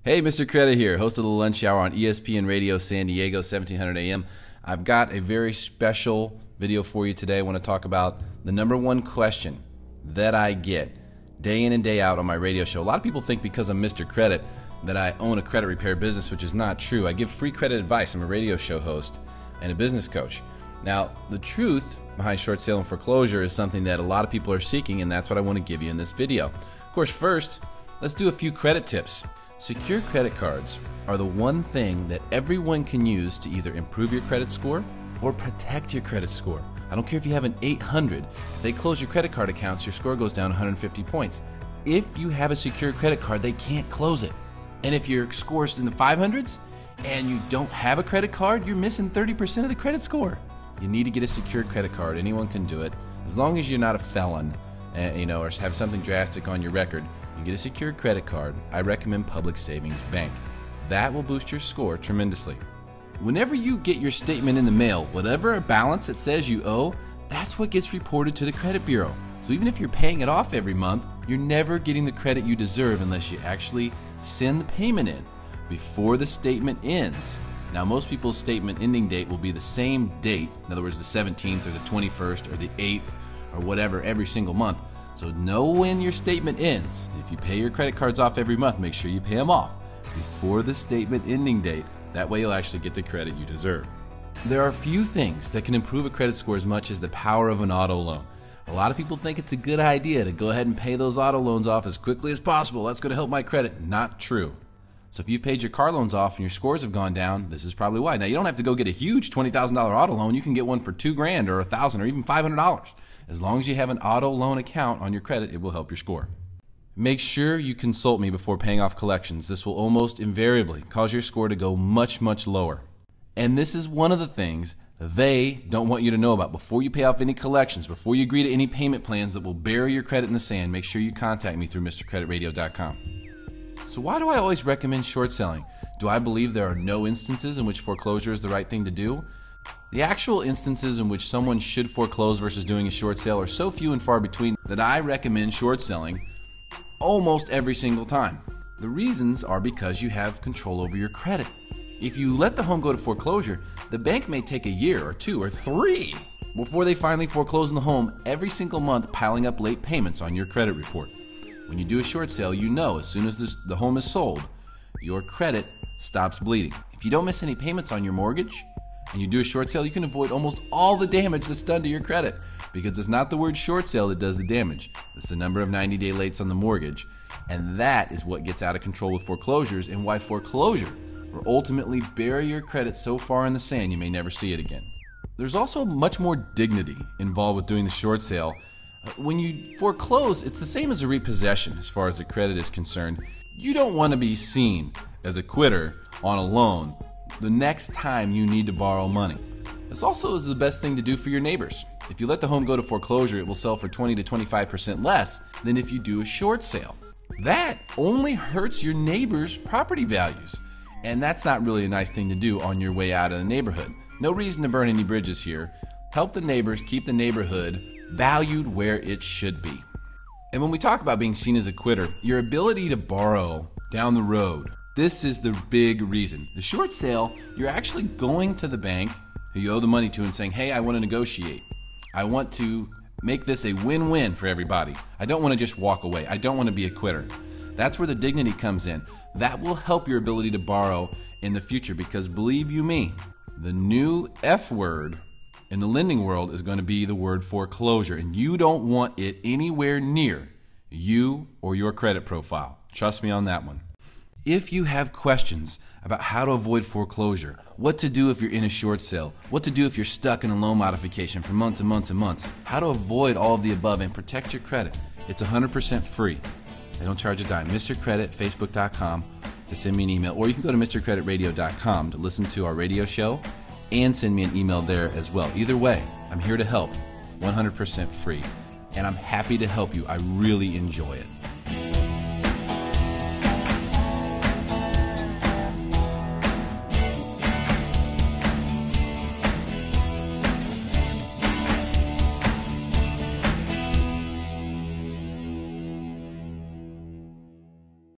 Hey, Mr. Credit here, host of the Lunch Hour on ESPN Radio San Diego, 1700 AM. I've got a very special video for you today. I want to talk about the number one question that I get day in and day out on my radio show. A lot of people think because I'm Mr. Credit that I own a credit repair business, which is not true. I give free credit advice. I'm a radio show host and a business coach. Now, the truth behind short sale and foreclosure is something that a lot of people are seeking, and that's what I want to give you in this video. Of course, first, let's do a few credit tips. Secure credit cards are the one thing that everyone can use to either improve your credit score or protect your credit score. I don't care if you have an 800. If they close your credit card accounts, your score goes down 150 points. If you have a secure credit card, they can't close it. And if your score's in the 500s and you don't have a credit card, you're missing 30% of the credit score. You need to get a secured credit card. Anyone can do it. As long as you're not a felon, or have something drastic on your record, you get a secured credit card. I recommend Public Savings Bank. That will boost your score tremendously. Whenever you get your statement in the mail, whatever balance it says you owe, that's what gets reported to the credit bureau. So even if you're paying it off every month, you're never getting the credit you deserve unless you actually send the payment in before the statement ends. Now, most people's statement ending date will be the same date, in other words, the 17th or the 21st or the 8th or whatever every single month. So know when your statement ends. If you pay your credit cards off every month, make sure you pay them off before the statement ending date. That way you'll actually get the credit you deserve. There are few things that can improve a credit score as much as the power of an auto loan. A lot of people think it's a good idea to go ahead and pay those auto loans off as quickly as possible. That's going to help my credit. Not true. So if you've paid your car loans off and your scores have gone down, this is probably why. Now, you don't have to go get a huge $20,000 auto loan. You can get one for $2,000 or $1,000 or even $500. As long as you have an auto loan account on your credit, it will help your score. Make sure you consult me before paying off collections. This will almost invariably cause your score to go much, much lower. And this is one of the things they don't want you to know about. Before you pay off any collections, before you agree to any payment plans that will bury your credit in the sand, make sure you contact me through MrCreditRadio.com. So why do I always recommend short selling? Do I believe there are no instances in which foreclosure is the right thing to do? The actual instances in which someone should foreclose versus doing a short sale are so few and far between that I recommend short selling almost every single time. The reasons are because you have control over your credit. If you let the home go to foreclosure, the bank may take a year or 2 or 3 before they finally foreclose on the home, every single month piling up late payments on your credit report. When you do a short sale, you know as soon as the home is sold, your credit stops bleeding. If you don't miss any payments on your mortgage and you do a short sale, you can avoid almost all the damage that's done to your credit, because it's not the word short sale that does the damage. It's the number of 90-day lates on the mortgage, and that is what gets out of control with foreclosures and why foreclosure will ultimately bury your credit so far in the sand you may never see it again. There's also much more dignity involved with doing the short sale. When you foreclose, it's the same as a repossession as far as the credit is concerned. You don't want to be seen as a quitter on a loan the next time you need to borrow money. This also is the best thing to do for your neighbors. If you let the home go to foreclosure, it will sell for 20 to 25% less than if you do a short sale. That only hurts your neighbors' property values, and that's not really a nice thing to do on your way out of the neighborhood. No reason to burn any bridges here. Help the neighbors keep the neighborhood valued where it should be. And when we talk about being seen as a quitter, your ability to borrow down the road, this is the big reason. The short sale, you're actually going to the bank who you owe the money to and saying, hey, I want to negotiate. I want to make this a win-win for everybody. I don't want to just walk away. I don't want to be a quitter. That's where the dignity comes in. That will help your ability to borrow in the future, because believe you me, the new F word in the lending world is going to be the word foreclosure, and you don't want it anywhere near you or your credit profile. Trust me on that one. If you have questions about how to avoid foreclosure, what to do if you're in a short sale, what to do if you're stuck in a loan modification for months and months and months, how to avoid all of the above and protect your credit, it's 100% free. They don't charge a dime. Mr. Credit, Facebook.com to send me an email, or you can go to MrCreditRadio.com to listen to our radio show and send me an email there as well. Either way, I'm here to help, 100% free, and I'm happy to help you. I really enjoy it.